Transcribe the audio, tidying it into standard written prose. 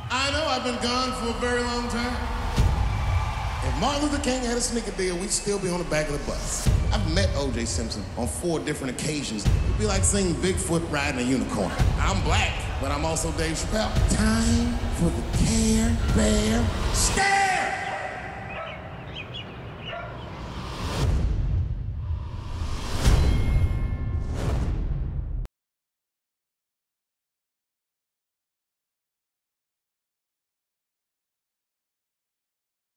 I know, I've been gone for a very long time. If Martin Luther King had a sneaker deal, we'd still be on the back of the bus. I've met O.J. Simpson on 4 different occasions. It'd be like seeing Bigfoot riding a unicorn. I'm black, but I'm also Dave Chappelle. Time for the Care Bear Stare!